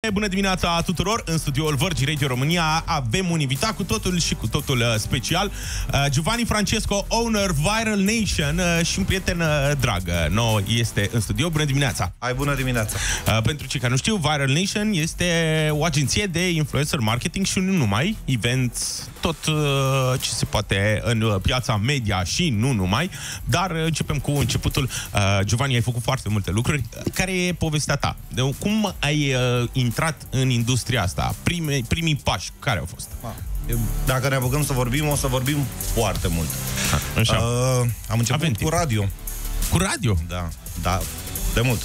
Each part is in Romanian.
Bună dimineața tuturor! În studioul Virgin Radio România avem un invitat cu totul și cu totul special, Giovanni Francesco, owner Viral Nation și un prieten drag nou este în studio. Bună dimineața! Hai, bună dimineața! Pentru cei care nu știu, Viral Nation este o agenție de influencer marketing și nu numai, event, tot ce se poate în piața media și nu numai, dar începem cu începutul. Giovanni, ai făcut foarte multe lucruri. Care e povestea ta? Cum ai intrat în industria asta? Primii pași, care au fost? Dacă ne apucăm să vorbim, o să vorbim foarte mult. Așa. Am început cu radio. Cu radio? Da, de mult.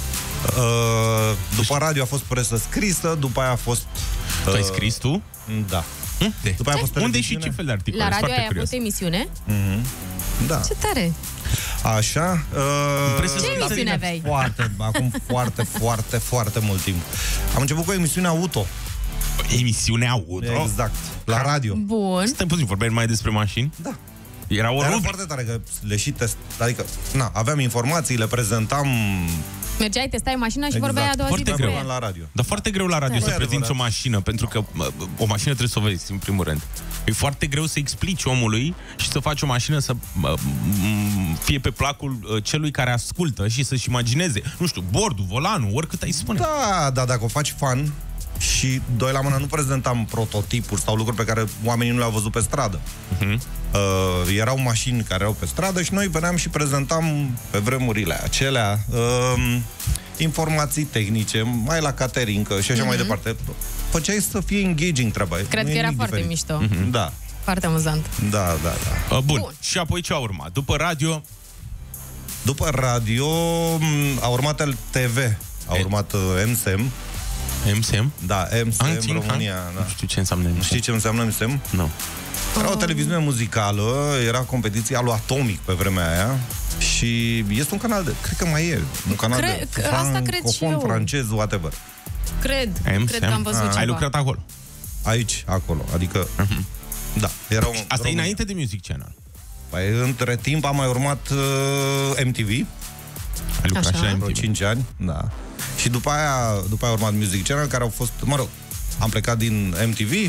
După radio a fost presă scrisă, după aia a fost... Tu ai scris tu? Da. După aia a fost unde și ce fel de articole? La radio ai avut emisiune? Da. Ce tare! Așa. Ce emisiune aveai? Acum foarte mult timp. Am început cu emisiunea auto. Emisiunea auto? Exact. La radio. Bun. Stai puțin, vorbeai mai despre mașini? Da. Era foarte tare că le și test. Adică, aveam informații, le prezentam. Mergeai, testai mașina și vorbeai a doua zi foarte greu la radio. Dar foarte greu la radio să prezinți o mașină, pentru că o mașină trebuie să o vezi, în primul rând. E foarte greu să explici omului și să faci o mașină să fie pe placul celui care ascultă și să-și imagineze, nu știu, bordul, volanul, oricât ai spune. Da, dacă o faci fan și doi la mână, nu prezentam prototipuri sau lucruri pe care oamenii nu le-au văzut pe stradă. Erau mașini care erau pe stradă și noi veneam și prezentam pe vremurile acelea informații tehnice, mai la catering și așa mai departe. Făceai să fie engaging treaba. Cred că era foarte mișto. Da. Foarte amuzant. Da. Bun. Și apoi ce a urmat? După radio? După radio a urmat LTV, a urmat MSM. MSM? Da, MSM România. Da. Nu știu ce înseamnă MSM. Știi ce înseamnă MSM? Nu. Era o televiziune muzicală, era competiția lui Atomic pe vremea aia și este un canal de, cred că mai e, un canal de francofon, francez, whatever. Cred că am văzut ceva. Ai lucrat acolo? Aici, acolo, adică, da. Era asta e înainte de Music Channel. Păi, între timp a mai urmat MTV. Ai lucrat și la MTV. 5 ani, da. Și după aia a urmat Music Channel, care au fost, am plecat din MTV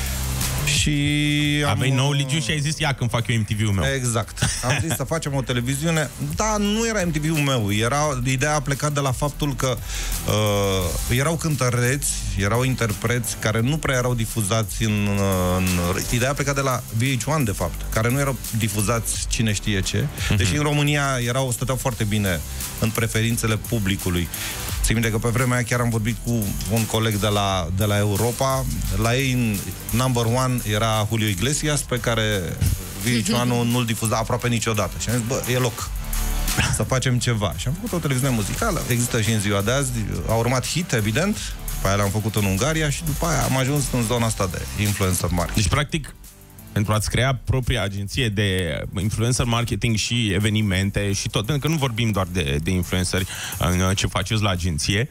și aveai nou ligiu și ai zis, ia când fac eu MTV-ul meu. Exact. Am zis să facem o televiziune. Da, nu era MTV-ul meu. Ideea a plecat de la faptul că erau cântăreți, erau interpreți care nu prea erau difuzați Ideea a plecat de la VH1, de fapt, care nu erau difuzați cine știe ce. Deși în România stăteau foarte bine în preferințele publicului. Țin minte că pe vremea aia chiar am vorbit cu un coleg de la Europa. La ei, number one era Julio Iglesias, pe care VH1 nu-l difuza aproape niciodată. Și am zis, e loc să facem ceva. Și am făcut o televiziune muzicală, există și în ziua de azi. A urmat Hit, evident, pe aia l-am făcut în Ungaria și după aia am ajuns în zona asta de influencer marketing. Deci, practic, pentru a-ți crea propria agenție de influencer marketing și evenimente și tot, pentru că nu vorbim doar de influenceri în ce faceți la agenție,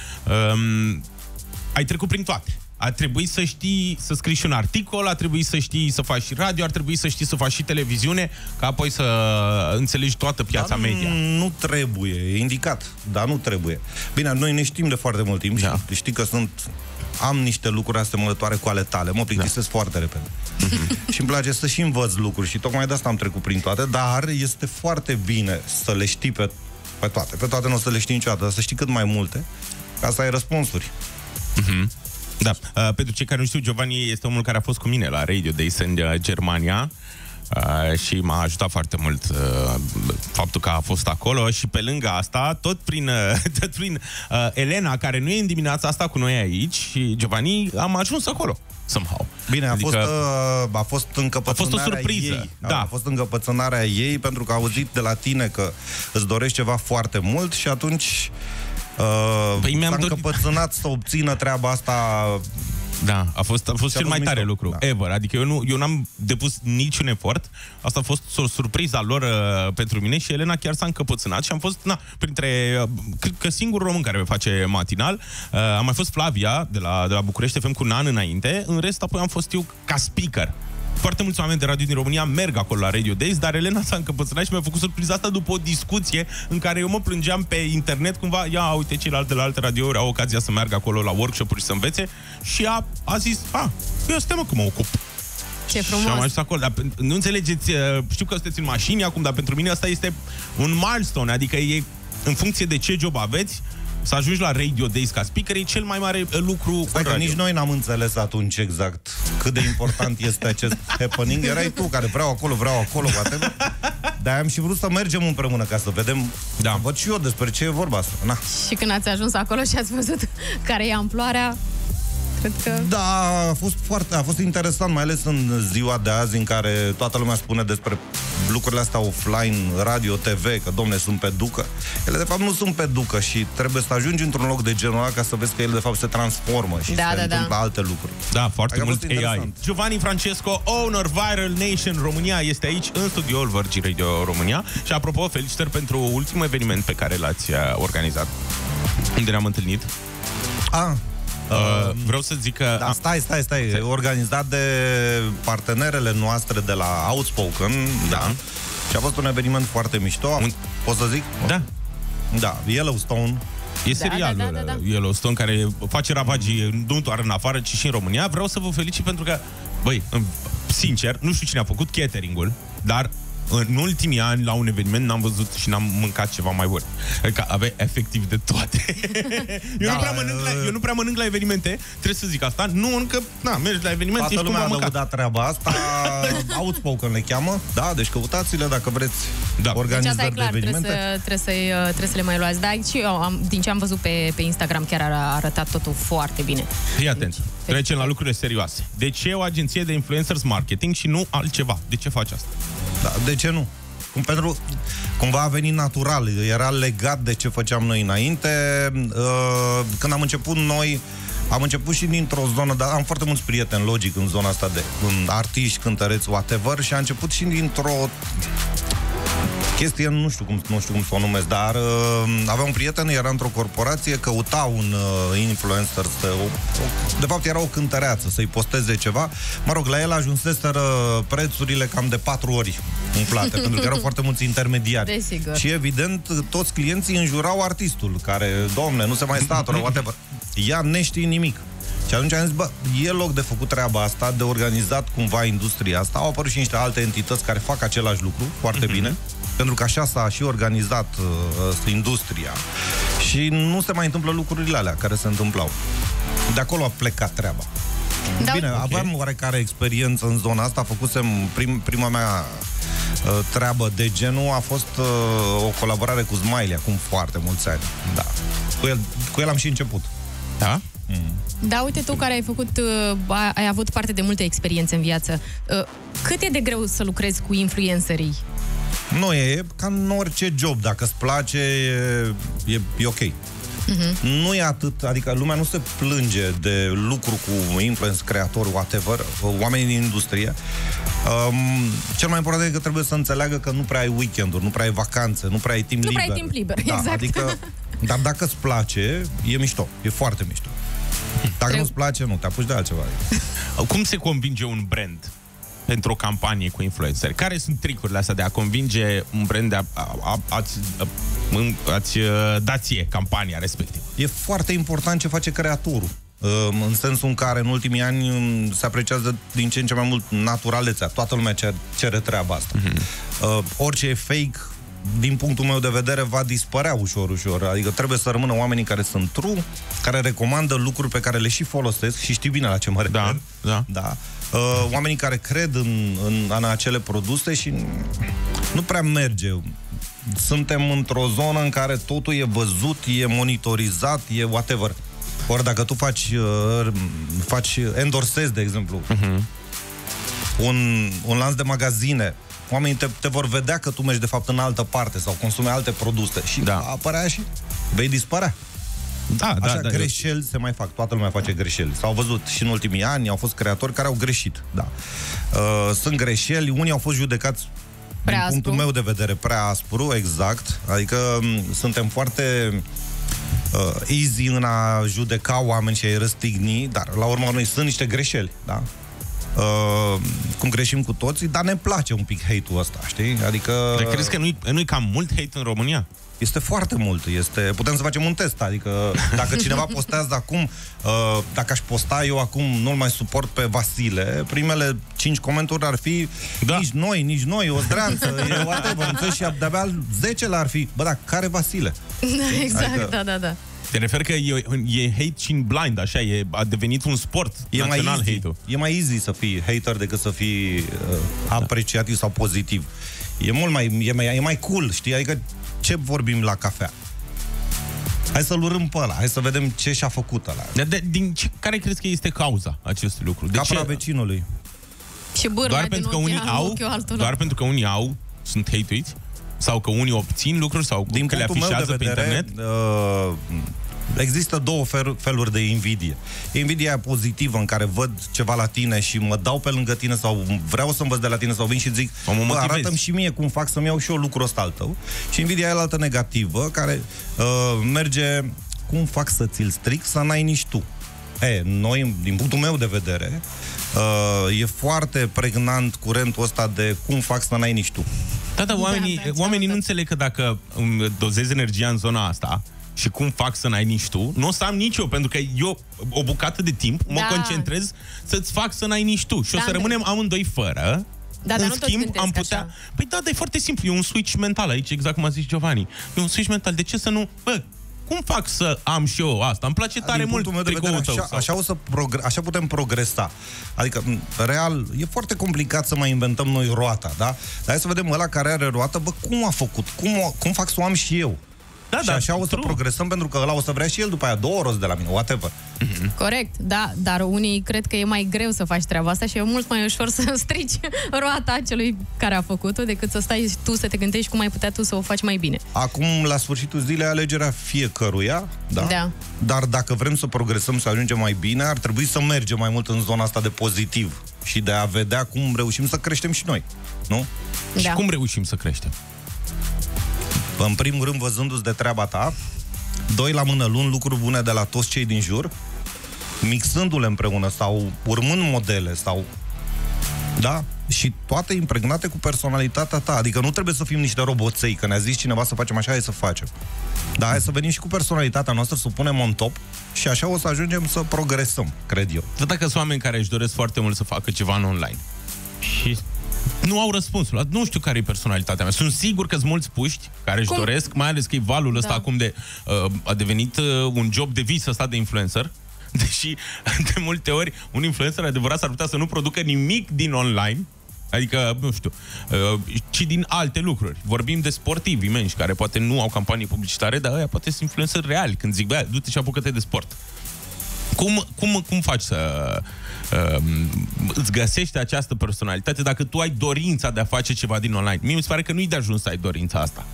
ai trecut prin toate. A trebuit să știi să scrii și un articol, a trebuit să știi să faci și radio, ar trebui să știi să faci și televiziune, ca apoi să înțelegi toată piața media. Nu trebuie, e indicat, dar nu trebuie. Bine, noi ne știm de foarte mult timp și știi că am niște lucruri asemănătoare cu ale tale, mă plictisesc foarte repede. Și îmi place să și învăț lucruri și tocmai de asta am trecut prin toate, dar este foarte bine să le știi pe toate. Pe toate nu o să le știi niciodată, dar să știi cât mai multe, ca să ai răspunsuri. Da. Pentru cei care nu știu, Giovanni este omul care a fost cu mine la Radio Days în Germania. Și m-a ajutat foarte mult faptul că a fost acolo și pe lângă asta, tot prin Elena, care nu e în dimineața asta cu noi aici, și Giovanni, am ajuns acolo somehow. Bine, a fost încăpățânarea o surpriză. Ei. Da. A fost încăpățânarea ei pentru că a auzit de la tine că îți dorești ceva foarte mult și atunci s-a încăpățânat să obțină treaba asta. Da, a fost cel mai tare lucru ever. Adică eu n-am depus niciun efort. Asta a fost o surpriză lor pentru mine și Elena chiar s-a încăpățânat și am fost, printre, cred că singurul român care face matinal. Am mai fost Flavia de la București FM cu un an înainte. În rest, apoi am fost eu ca speaker. Foarte mulți oameni de radio din România merg acolo la Radio Days, dar Elena s-a încăpățânat și mi-a făcut surpriza asta după o discuție în care eu mă plângeam pe internet cumva, ia uite ceilalți la alte radiouri au ocazia să meargă acolo la workshop-uri și să învețe și a zis, eu stai mă că mă ocup. Ce frumos. Și am ajuns acolo, dar nu înțelegeți, știu că sunteți în mașini acum, dar pentru mine asta este un milestone, adică e în funcție de ce job aveți, să ajungi la Radio Days ca speaker e cel mai mare lucru. Stai că nici noi n-am înțeles atunci exact cât de important este acest happening. Erai tu care vreau acolo, whatever. Dar am și vrut să mergem împreună ca să vedem, să văd și eu despre ce e vorba asta. Na. Și când ați ajuns acolo și ați văzut care e amploarea, cred că... Da, a fost interesant, mai ales în ziua de azi în care toată lumea spune despre lucrurile astea offline, radio, TV, că domne sunt pe ducă. Ele de fapt nu sunt pe ducă și trebuie să ajungi într-un loc de genul ăla ca să vezi că ele de fapt se transformă și se întâmplă alte lucruri. Da, foarte mult AI. Giovanni Francesco, owner Viral Nation România, este aici în studioul Virgin Radio România și apropo, felicitări pentru ultimul eveniment pe care l-ați organizat. Unde ne-am întâlnit? Vreau să zic că... Da, stai. Organizat de partenerele noastre de la Outspoken. Da. Și a fost un eveniment foarte mișto. Pot să zic? Da. Da, Yellowstone. E serialul Yellowstone care face ravagii nu doar în afară, ci și în România. Vreau să vă felicit pentru că, băi, sincer, nu știu cine a făcut catering-ul, dar în ultimii ani, la un eveniment, n-am văzut și n-am mâncat ceva mai bun. Adică avea efectiv de toate. Eu nu prea mănânc la evenimente, trebuie să zic asta. Nu, încă, mergi la evenimente și cum am mâncat. Toată lumea a treaba asta. Outspoken le cheamă. Da, deci căutați-le dacă vreți organizări deci asta e clar, de evenimente. Trebuie să le mai luați. Dar și eu, din ce am văzut pe Instagram, chiar a arătat totul foarte bine. Fii atent. Trecem la lucrurile serioase. De ce o agenție de influencers marketing și nu altceva? De ce faci asta? Da, de ce nu? Pentru cumva a venit natural, era legat de ce făceam noi înainte. Când am început noi, am început și dintr-o zonă, dar am foarte mulți prieteni, logic, în zona asta de artiști, cântăreți, whatever, și a început și dintr-o chestie, nu știu cum să o numesc, dar avea un prieten, era într-o corporație, căuta un influencer, de fapt era o cântăreață, să-i posteze ceva. Mă rog, la el ajunseseră prețurile cam de 4 ori umplate, pentru că erau foarte mulți intermediari. Desigur. Și evident, toți clienții înjurau artistul, care, domne, nu se mai statură, whatever. Ea neștii nimic. Și atunci am zis, e loc de făcut treaba asta, de organizat cumva industria asta. Au apărut și niște alte entități care fac același lucru foarte bine, pentru că așa s-a și organizat industria. Și nu se mai întâmplă lucrurile alea care se întâmplau. De acolo a plecat treaba. Da, bine, aveam oarecare experiență în zona asta, făcusem prima mea treabă de genul a fost o colaborare cu Smiley acum foarte mulți ani. Da. Cu el am și început. Da? Da, uite, tu care ai avut parte de multe experiențe în viață, cât e de greu să lucrezi cu influencerii? Nu, e ca în orice job, dacă îți place, e ok. Nu e atât, adică lumea nu se plânge de lucru cu influencer, creator, whatever, oamenii din industrie. Cel mai important e că trebuie să înțeleagă că nu prea ai weekend-uri, nu prea ai vacanțe, nu prea ai timp liber. Nu prea ai timp liber, exact. Adică, dar dacă îți place, e mișto, e foarte mișto. Dacă nu-ți place, nu, te apuci de altceva. Cum se convinge un brand pentru o campanie cu influenceri? Care sunt tricurile astea de a convinge un brand de a-ți da ție campania respectivă? E foarte important ce face creatorul. În sensul în care în ultimii ani se apreciază din ce în ce mai mult naturalețea. Toată lumea cere treaba asta. Orice e fake, din punctul meu de vedere, va dispărea ușor. Adică trebuie să rămână oamenii care sunt true, care recomandă lucruri pe care le și folosesc și știi bine la ce mă refer. Da. Oamenii care cred în acele produse și nu prea merge. Suntem într-o zonă în care totul e văzut, e monitorizat, e whatever. Ori dacă tu faci endorsezi, de exemplu, un lanț de magazine, oamenii te vor vedea că tu mergi de fapt în altă parte sau consumi alte produse și apărea și vei dispărea. Așa, greșeli se mai fac. Toată lumea face greșeli. S-au văzut și în ultimii ani, au fost creatori care au greșit. Sunt greșeli, unii au fost judecați din punctul meu de vedere prea aspru, exact. Adică suntem foarte easy în a judeca oameni și a-i răstigni, dar la urmă noi sunt niște greșeli, da? cum greșim cu toții, dar ne place un pic hate-ul ăsta, știi? Adică... Dar crezi că nu-i cam mult hate în România? Este foarte mult. Putem să facem un test. Adică dacă cineva postează acum, dacă aș posta eu acum, nu-l mai suport pe Vasile, primele 5 comentarii ar fi nici noi, o zdreanță, whatever, și de-abia 10 ar fi, dar care Vasile? Exact, adică, da. Te refer că e hate și în blind, așa, a devenit un sport național hate-ul. E mai easy să fii hater decât să fii apreciativ sau pozitiv. E mult mai cool, știi? Adică ce vorbim la cafea? Hai să-l urâm pe ăla, hai să vedem ce și-a făcut ăla. Care crezi că este cauza acestui lucru? Capra vecinului. Și bârna doar pentru că unii sunt hate-uiți? Sau că unii obțin lucruri? Sau din că le afișează pe internet? Există două feluri de invidie. Invidia pozitivă, în care văd ceva la tine și mă dau pe lângă tine sau vreau să învăț de la tine sau vin și zic, arată-mi și mie cum fac să-mi iau și eu lucrul ăsta al tău. Și invidia e altă negativă, care merge, cum fac să ți-l stric să n-ai nici tu. Noi, din punctul meu de vedere, e foarte pregnant curentul ăsta de cum fac să n-ai nici tu. Da, oamenii nu înțeleg că dacă dozezi energia în zona asta și cum fac să n-ai nici tu, nu o să am nici eu, pentru că eu o bucată de timp mă concentrez să-ți fac să n-ai nici tu. Și o să rămânem amândoi fără. În schimb, am putea... Așa. Păi da, dar e foarte simplu, e un switch mental aici, exact cum a zis Giovanni. E un switch mental. De ce să nu... cum fac să am și eu asta? Îmi place tare mult tricoul tău. Așa putem progresa. Adică, real, e foarte complicat să mai inventăm noi roata, da? Dar hai să vedem ăla care are roată, cum a făcut? Cum fac să o am și eu? Și așa o să progresăm, pentru că ăla o să vrea și el după aia 2 roți de la mine, whatever. Corect, da, dar unii cred că e mai greu să faci treaba asta și e mult mai ușor să strici roata celui care a făcut-o decât să stai tu să te gândești cum ai putea tu să o faci mai bine. Acum, la sfârșitul zilei, alegerea fiecăruia, da? Dar dacă vrem să progresăm, să ajungem mai bine, ar trebui să mergem mai mult în zona asta de pozitiv și de a vedea cum reușim să creștem și noi, nu? Da. Și cum reușim să creștem? În primul rând, văzându-ți de treaba ta, 2 la mână, luând lucruri bune de la toți cei din jur, mixându-le împreună sau urmând modele sau... Da? Și toate impregnate cu personalitatea ta. Adică nu trebuie să fim niște roboței, că ne-a zis cineva să facem așa, hai să facem. Dar hai să venim și cu personalitatea noastră, să o punem on top și așa o să ajungem să progresăm, cred eu. Dar dacă sunt oameni care își doresc foarte mult să facă ceva în online și nu au răspunsul. Nu știu care e personalitatea mea. Sunt sigur că sunt mulți puști care își doresc, mai ales că e valul ăsta acum de... a devenit un job de vis ăsta de influencer. Deși, de multe ori, un influencer adevărat s-ar putea să nu producă nimic din online, adică, nu știu, ci din alte lucruri. Vorbim de sportivi imensi, care poate nu au campanii publicitare, dar ăia poate sunt influenceri reali. Când zic, bă, du-te și apucă-te de sport. Cum faci să îți găsești această personalitate dacă tu ai dorința de a face ceva din online? Mie mi se pare că nu-i de ajuns să ai dorința asta.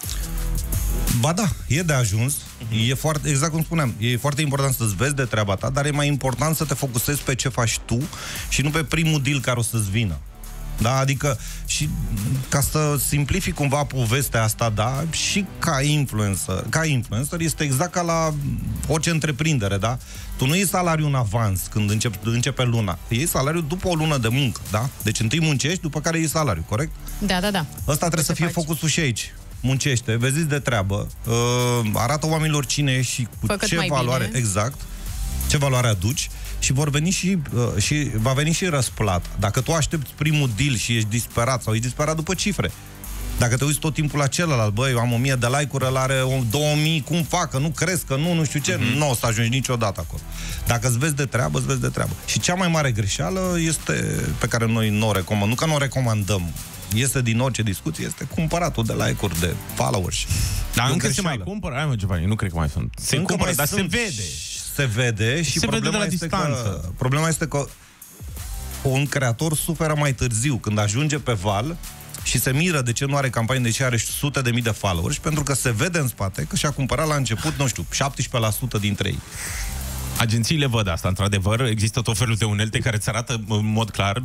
Ba da, e de ajuns. E foarte, exact cum spuneam, e foarte important să-ți vezi de treaba ta, dar e mai important să te focusezi pe ce faci tu și nu pe primul deal care o să-ți vină. Da, adică, și ca să simplific cumva povestea asta, da, și ca influencer este exact ca la orice întreprindere, da? Tu nu iei salariul în avans când începe luna. Iei salariul după o lună de muncă, da? Deci întâi muncești, după care iei salariul, corect? Da. Ăsta trebuie să fie focusul și aici. Muncește, vezi de treabă, arată oamenilor cine ești și cu ce valoare, exact, ce valoare aduci. Și vor veni și va veni și răsplata. Dacă tu aștepți primul deal și ești disperat sau ești disperat după cifre, dacă te uiți tot timpul la celălalt, băi, eu am 1000 de like-uri, ăla are 2000, cum fac, că nu cresc, că nu știu ce, nu o să ajungi niciodată acolo. Dacă îți vezi de treabă, îți vezi de treabă. Și cea mai mare greșeală este, pe care noi nu o recomandăm, nu că nu o recomandăm, este din orice discuție, este cumpăratul de like-uri, de followers. Dar încă se mai cumpără? Hai mă, Giovanni, nu cred că mai sunt. Se cumpără, dar se vede. Se vede și se problema vede este că problema este că un creator suferă mai târziu, când ajunge pe val și se miră de ce nu are campanie, de ce are sute de mii de followers, pentru că se vede în spate că și-a cumpărat la început, nu știu, 17% dintre ei. Agențiile văd asta, într-adevăr, există tot felul de unelte care îți arată în mod clar,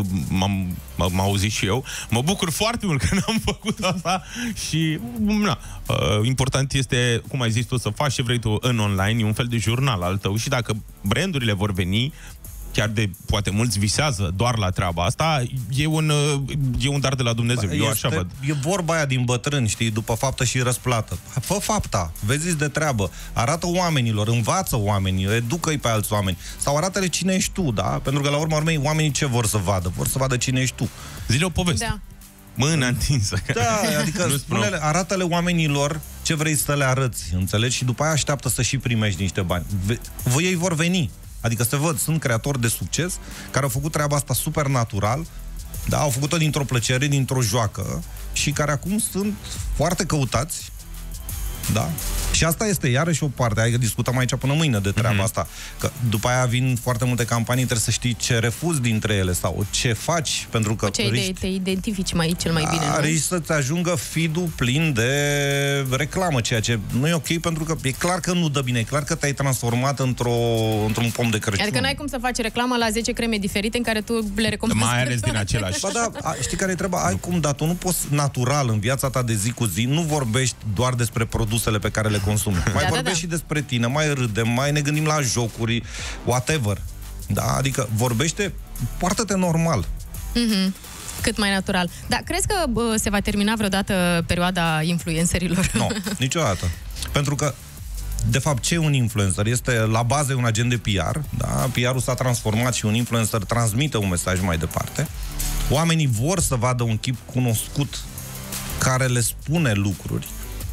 m-am auzit și eu. Mă bucur foarte mult că n-am făcut asta și, important este, cum ai zis tu, să faci ce vrei tu în online, e un fel de jurnal al tău și dacă brandurile vor veni, chiar de, poate mulți visează doar la treaba asta, e un dar de la Dumnezeu. Eu așa văd. E vorba aia din bătrâni, știi, după faptă și răsplată. Fă fapta, vezi de treabă, arată oamenilor, învață oamenii, educă-i pe alți oameni, sau arată-le cine ești tu, da? Pentru că la urma urmei oamenii ce vor să vadă? Vor să vadă cine ești tu. Zile o poveste. Da. Mâna întinsă. Da, adică arată-le oamenilor ce vrei să le arăți, înțelegi? Și după aia așteaptă să și primești niște bani. Ei vor veni. Adică se văd, sunt creatori de succes care au făcut treaba asta super natural, da, au făcut-o dintr-o plăcere, dintr-o joacă și care acum sunt foarte căutați, da? Și asta este iarăși o parte, adică discutăm aici până mâine de treaba asta, că după aia vin foarte multe campanii, trebuie să știi ce refuzi dintre ele sau ce faci, pentru că ce te identifici cel mai bine, nu? Risci să-ți ajungă feed-ul plin de reclamă, ceea ce nu e ok, pentru că e clar că nu dă bine, e clar că te-ai transformat într-un pom de Crăciun. Adică n-ai cum să faci reclamă la 10 creme diferite în care tu le recomanzi. Mai ales din același. Ba da, știi care e treaba? Ai cum, dar tu nu poți natural în viața ta de zi cu zi, nu vorbești doar despre produsele pe care le consumi. Mai vorbești și despre tine, mai râdem, mai ne gândim la jocuri, whatever. Da, adică vorbește, poartă-te normal. Cât mai natural. Dar crezi că se va termina vreodată perioada influencerilor? Nu, niciodată. Pentru că de fapt, ce e un influencer? Este la bază un agent de PR, da? PR-ul s-a transformat și un influencer transmite un mesaj mai departe. Oamenii vor să vadă un chip cunoscut care le spune lucruri.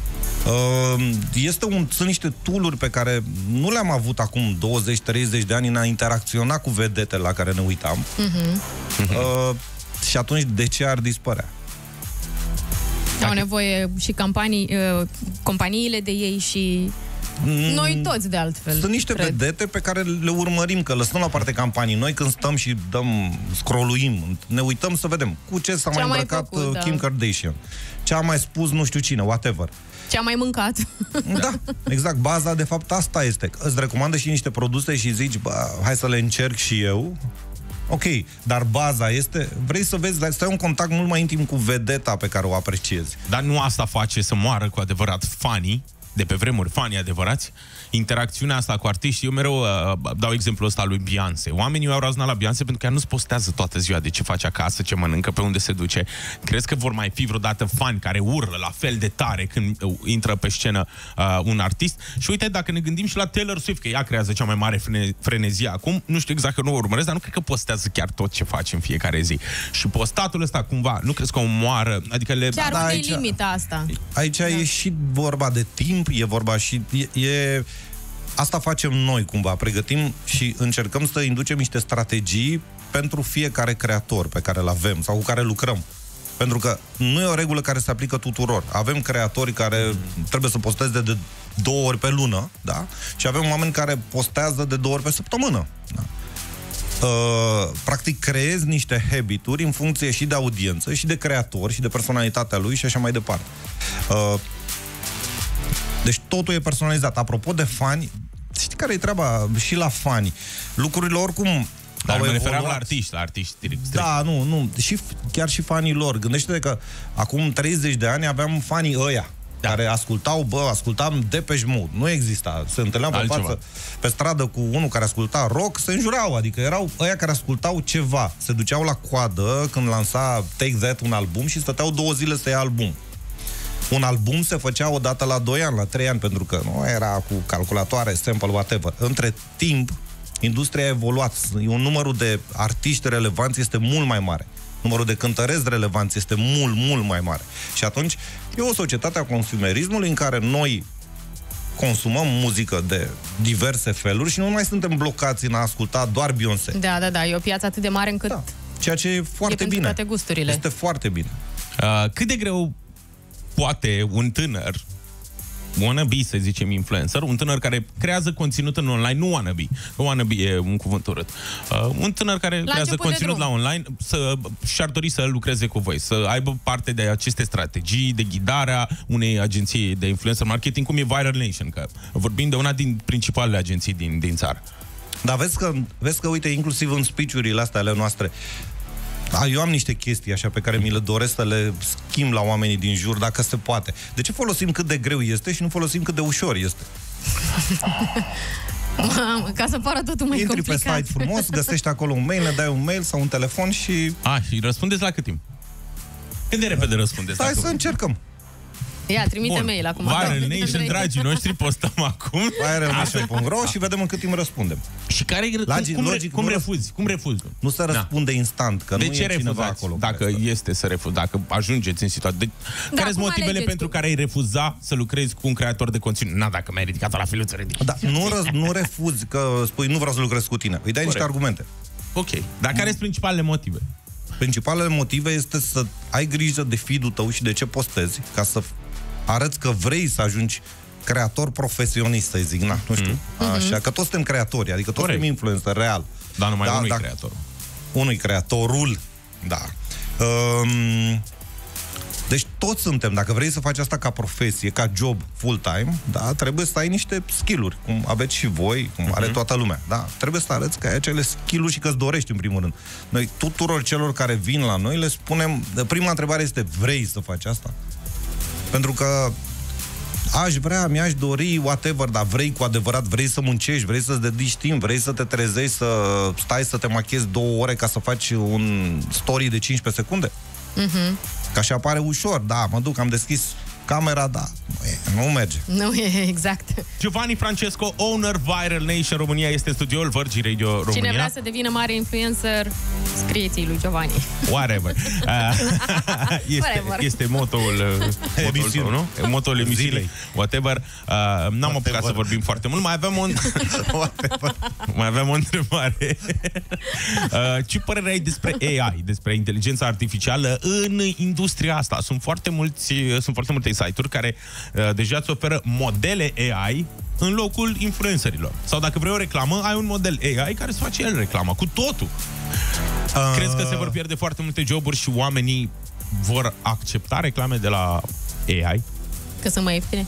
Sunt niște tool-uri pe care nu le-am avut acum 20-30 de ani în a interacționa cu vedete la care ne uitam. Și atunci de ce ar dispărea? Au nevoie și companiile de ei și noi toți, de altfel. Sunt niște vedete pe care le urmărim, că lăsăm la parte campanii. Noi când stăm și scrolluim, ne uităm să vedem cu ce s-a mai îmbrăcat Kim Kardashian, ce a mai spus nu știu cine, whatever. Ce-a mai mâncat. Da, exact. Baza, de fapt, asta este. Îți recomandă și niște produse și zici, hai să le încerc și eu. Ok, dar baza este, vrei să vezi, să ai un contact mult mai intim cu vedeta pe care o apreciezi. Dar nu asta face să moară cu adevărat fanii, de pe vremuri, fanii adevărați, interacțiunea asta cu artiști. Eu mereu dau exemplul ăsta lui Beyoncé. Oamenii au raznat la Beyoncé pentru că ea nu-ți postează toată ziua de ce face acasă, ce mănâncă, pe unde se duce. Crezi că vor mai fi vreodată fani care urlă la fel de tare când intră pe scenă un artist? Și uite, dacă ne gândim și la Taylor Swift, că ea creează cea mai mare frenezie acum, nu știu exact că nu o urmăresc, dar nu cred că postează chiar tot ce face în fiecare zi. Și postatul ăsta cumva, nu crezi că o moară? Adică chiar nu e limita asta. Aici e și vorba de timp, e vorba și... Asta facem noi, cumva, pregătim și încercăm să inducem niște strategii pentru fiecare creator pe care îl avem sau cu care lucrăm. Pentru că nu e o regulă care se aplică tuturor. Avem creatori care trebuie să posteze de 2 ori pe lună, da? Și avem oameni care postează de 2 ori pe săptămână. Da? Practic creezi niște habituri în funcție și de audiență, și de creator, și de personalitatea lui și așa mai departe. Deci totul e personalizat. Apropo de fani, știi care e treaba și la fani? Lucrurile oricum dar mă referam la artiști strict. Da, nu. Chiar și fanii lor. Gândește-te că acum 30 de ani aveam fanii ăia care ascultam Depeche Mode. Nu exista. Se întâlneau pe față, pe stradă cu unul care asculta rock, se înjurau. Adică erau ăia care ascultau ceva. Se duceau la coadă când lansa Take That un album și stăteau 2 zile să ia album. Un album se făcea odată la 2 ani, la 3 ani, pentru că nu era cu calculatoare, sample, whatever. Între timp, industria a evoluat. Numărul de artiști relevanți este mult mai mare. Numărul de cântărezi relevanți este mult, mult mai mare. Și atunci, e o societate a consumerismului în care noi consumăm muzică de diverse feluri și nu mai suntem blocați în a asculta doar Beyoncé. Da, e o piață atât de mare încât... Da. Ceea ce e foarte bine. Toate gusturile. Este foarte bine. Cât de greu poate un tânăr wannabe, să zicem, influencer, un tânăr care creează conținut în online, nu wannabe, că wannabe e un cuvânt urât, un tânăr care creează conținut la online și-ar dori să lucreze cu voi, să aibă parte de aceste strategii, de ghidarea unei agenții de influencer marketing, cum e Viral Nation, că vorbim de una din principalele agenții din țară. Dar vezi că, uite, inclusiv în speech-urile astea ale noastre, eu am niște chestii așa pe care mi le doresc să le schimb la oamenii din jur, dacă se poate. De ce folosim cât de greu este și nu folosim cât de ușor este? Mamă, ca să pară totul mai Intri complicat. pe site frumos, găsești acolo un mail, ne dai un mail sau un telefon și... Și răspundeți la cât timp? Cât de repede răspundeți? Hai să încercăm. Ia, trimite mail acum. Viral Nation, dragii noștri, postăm acum. viralnation.ro și vedem în cât timp răspundem. Și care cum refuzi? Cum refuzi? Nu se răspunde instant, că de nu ce e cineva acolo. Dacă este să refuzi, dacă ajungeți în situație. Care sunt motivele pentru care ai refuza să lucrezi cu un creator de conținut? Dacă mi-ai ridicat la filuță, ridici. Da, nu refuzi, că spui nu vreau să lucrez cu tine. Îi dai niște argumente. Ok. Dar care sunt principalele motive? Principalele motive este să ai grijă de feed-ul tău și de ce postezi, ca să arăți că vrei să ajungi creator profesionist, să-i zic, nu știu. Așa, că toți suntem creatori, adică toți suntem influencer real. Dar numai unui creator. Unui creatorul, da. Deci toți suntem, dacă vrei să faci asta ca profesie, ca job full-time, da, trebuie să ai niște skill-uri, cum aveți și voi, cum are toată lumea, da. Trebuie să arăți că ai acele skill-uri și că-ți dorești, în primul rând. Noi tuturor celor care vin la noi le spunem, prima întrebare este, vrei să faci asta? Pentru că mi-aș dori, whatever, dar vrei cu adevărat, vrei să muncești, vrei să-ți dedici timp, vrei să te trezești, să stai să te machiezi 2 ore ca să faci un story de 15 secunde? Că așa apare ușor, da, mă duc, am deschis camera, da, nu merge. Nu e, exact. Giovanni Francesco, owner Viral Nation România, este studioul Virgin Radio România. Cine vrea să devină mare influencer, scrieți-i lui Giovanni. Whatever. Este motoul tău, nu? Motoul emisiunii. Whatever. N-am apucat să vorbim foarte mult. Mai aveam o întrebare. Ce părere ai despre AI, despre inteligența artificială în industria asta? Sunt foarte multe site-uri care deja îți oferă modele AI în locul influencerilor. Sau dacă vrei o reclamă, ai un model AI care îți face el reclama, cu totul. Crezi că se vor pierde foarte multe joburi și oamenii vor accepta reclame de la AI? Că sunt mai ieftine?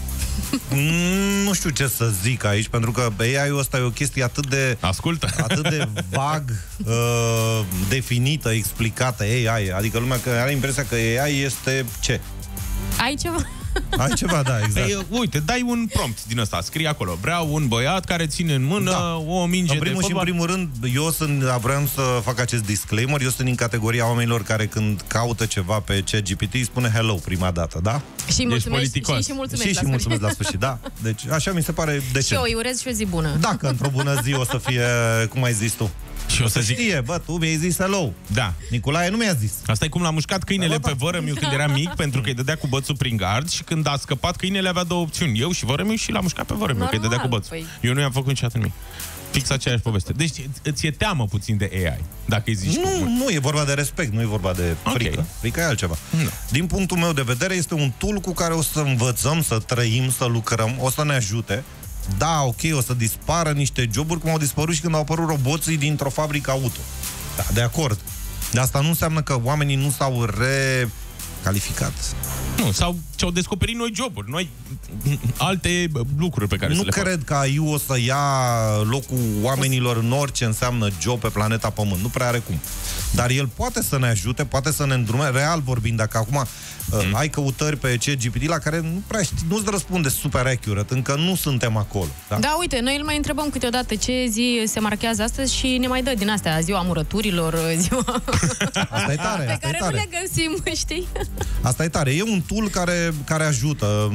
Nu știu ce să zic aici, pentru că AI-ul ăsta e o chestie atât de vag, definită, explicată, AI. Adică lumea are impresia că AI este ce? Ai ceva? Ai ceva, da, exact. Uite, dai un prompt din ăsta, scrie acolo. Vreau un băiat care ține în mână o minge de fotbal. Și în primul rând, vreau să fac acest disclaimer, eu sunt în categoria oamenilor care când caută ceva pe ChatGPT îi spune hello prima dată, da? Și mulțumesc la sfârșit, da. Deci așa mi se pare decent. Și eu îi urez și o zi bună. Dacă într-o bună zi o să fie, cum ai zis tu. Și o să zic... Știe, tu mi-ai zis hello. Da. Nicolae nu mi-a zis. Asta e cum l-a mușcat câinele pe vărămiu când era mic, pentru că îi dădea cu bățul prin gard și când a scăpat câinele avea 2 opțiuni. Eu și vărămiu și l-a mușcat pe vărămiu, că îi dădea cu bățul. Eu nu i-am făcut niciodată nimic. Fix aceeași poveste. Deci îți e teamă puțin de AI, dacă îi zici. Nu e vorba de respect, nu e vorba de frică. Frica e altceva. Din punctul meu de vedere, este un tool cu care o să învățăm, să trăim, să lucrăm, o să ne ajute. Da, ok, o să dispară niște joburi, cum au dispărut și când au apărut roboții dintr-o fabrică auto. Da, de acord. Dar asta nu înseamnă că oamenii nu s-au recalificat. Nu, sau ce-au descoperit noi joburi, noi alte lucruri pe care nu să le fac. cred că AI o să ia locul oamenilor în orice înseamnă job pe planeta Pământ. Nu prea are cum. Dar el poate să ne ajute, poate să ne îndrume, real vorbind, dacă acum ai căutări pe ChatGPT la care nu-ți răspunde super accurate, încă nu suntem acolo. Da, uite, noi îl mai întrebăm câteodată ce zi se marchează astăzi și ne mai dă din astea, ziua murăturilor, ziua... Asta e tare, pe care nu le găsim, știi? Asta e tare. E un tool care ajută.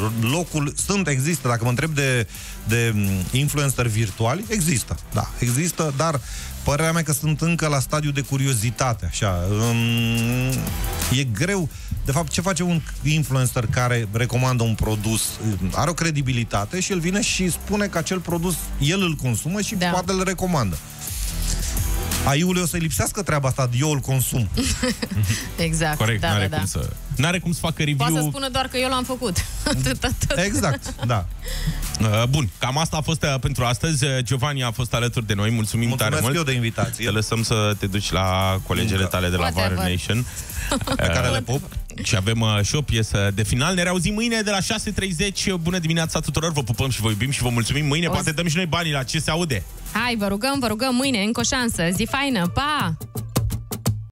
Există, dacă mă întreb de influencer virtuali, există. Da, există, dar părerea mea că sunt încă la stadiu de curiozitate, așa. E greu. De fapt, ce face un influencer care recomandă un produs? Are o credibilitate și el vine și spune că acel produs el îl consumă și poate îl recomandă. AI-ul o să-i lipsească treaba asta, eu îl consum. Exact. Corect, n-are cum să facă review. Poate să spună doar că eu l-am făcut. Exact, da. Bun, cam asta a fost pentru astăzi. Giovanni a fost alături de noi. Mulțumim tare mult. Eu de invitație. Te lăsăm să te duci la colegele tale de la Viral Nation. Pe care le pup. Și avem și o piesă de final. Ne reauzim mâine de la 6:30. Bună dimineața tuturor, vă pupăm și vă iubim și vă mulțumim. Mâine poate dăm și noi banii la ce se aude. Hai, vă rugăm mâine, încă o șansă. Zi faină, pa!